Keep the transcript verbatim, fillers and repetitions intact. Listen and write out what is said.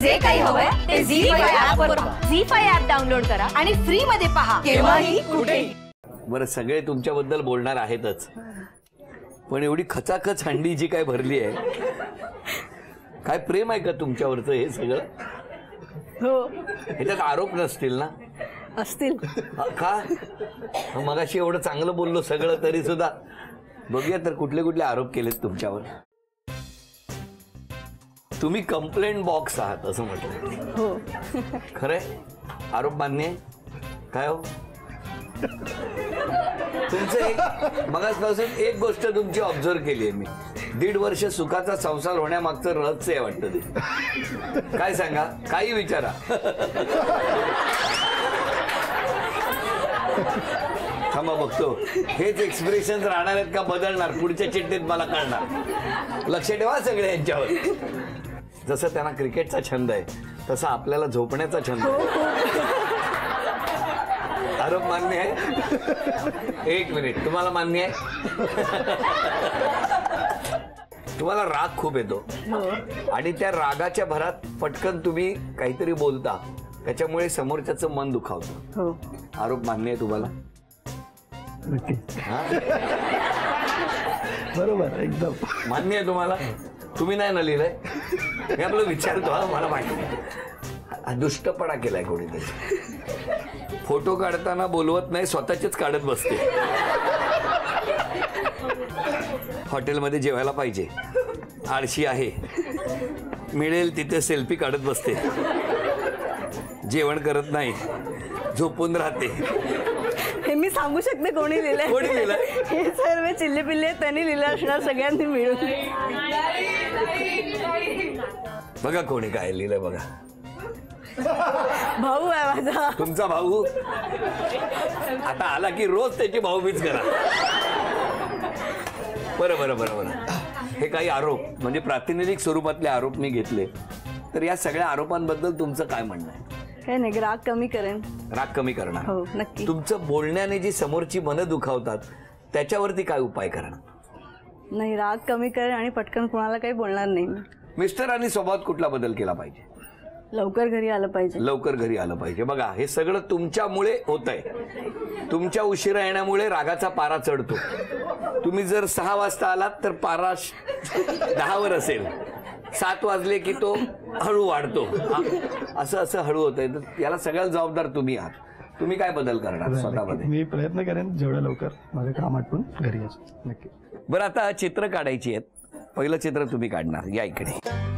जे काही हवंय ते झी फाईव्ह ऍप वर पहा. झी फाईव्ह ऍप डाउनलोड करा आणि फ्री मध्ये पहा केव्हाही कुठेही. बरं, सगळे तुमच्याबद्दल बोलणार आहेतच, पण एवढी खचाखच हंडी जी काय भरली आहे, काय प्रेम आहे का तुमच्यावरचं हे सगळं? हो, ह्याच्यात आरोप नसतील ना? असतील का? मगाशी एवढं चांगलं बोललो सगळं तरी सुद्धा. बघूया तर कुठले कुठले आरोप केलेत तुमच्यावर. तुम्ही कंप्लेंट बॉक्स आहात असं म्हटलं. हो. खरंय? आरोप मान्य आहे? काय हो तुमचं एक मगासपासून एक गोष्ट तुमची ऑब्झर्व केली आहे मी. दीड वर्ष सुखाचा संसार होण्यामागचं रहस्य आहे वाटतं ते. काय सांगा, काही विचारा. थांबा बघतो हेच एक्सप्रेशन राहणार आहेत का बदलणार पुढच्या चिठ्ठीत मला कळणार. लक्ष ठेवा सगळे यांच्यावर. जसं त्यांना क्रिकेटचा छंद आहे तसा आपल्याला झोपण्याचा छंद आहे. आरोप मान्य आहे? एक मिनिट, तुम्हाला मान्य आहे? तुम्हाला राग खूप येतो आणि त्या रागाच्या भरात पटकन तुम्ही काहीतरी बोलता, त्याच्यामुळे समोरच्याचं मन दुखावतं. हो. आरोप मान्य आहे तुम्हाला? बरोबर, एकदम मान्य आहे तुम्हाला? तुम्ही नाही ना लिहिलंय? मी आपलं विचारतो. हा, मला माहिती दुष्टपणा केलाय कोणीतरी. फोटो काढताना बोलवत नाही, स्वतःचेच काढत बसते. हॉटेलमध्ये जेवायला पाहिजे, आळशी आहे, मिळेल तिथे सेल्फी काढत बसते, जेवण करत नाही, झोपून राहते. हे मी सांगू शकते कोणी लिहिलंय. कोणी लिहिलंय? हे सर्व चिल्ले पिल्ले त्यांनी लिहिलं असणार सगळ्यांनी मिळून. बघा कोणी काय लिहिलंय बघा. भाऊ आहे माझा. तुमचा भाऊ? आता आला की रोज त्याची भाऊबीज करा. बरं बरं बरं बरं हे काही आरोप म्हणजे प्रातिनिधिक स्वरूपातले आरोप मी घेतले, तर या सगळ्या आरोपांबद्दल तुमचं काय म्हणणं आहे? काय नाही, राग कमी करेन. राग कमी करणार? हो, नक्की. तुमचं बोलण्याने जी समोरची मनं दुखावतात त्याच्यावरती काय उपाय करणार? नाही, राग कमी करेन आणि पटकन कोणाला काही बोलणार नाही. मिस्टर आणि स्वभावात कुठला बदल केला पाहिजे? लवकर घरी आलं पाहिजे. लवकर घरी आलं पाहिजे. बघा, हे सगळं तुमच्यामुळे होत आहे. तुमच्या उशिरा येण्यामुळे रागाचा पारा चढतो. तुम्ही जर सहा वाजता आलात तर पारा दहावर असेल, सात वाजले की तो हळू वाढतो. असं असं हळू होत आहे. तर याला सगळ्यात जबाबदार तुम्ही आहात. तुम्ही काय बदल करणार स्वतःमध्ये? मी प्रयत्न करेन जेवढं लवकर माझं काम आटपून घरी यायचं. नक्की. बरं, आता चित्र काढायची आहेत. पहिलं चित्र तुम्ही काढणार. या इकडे.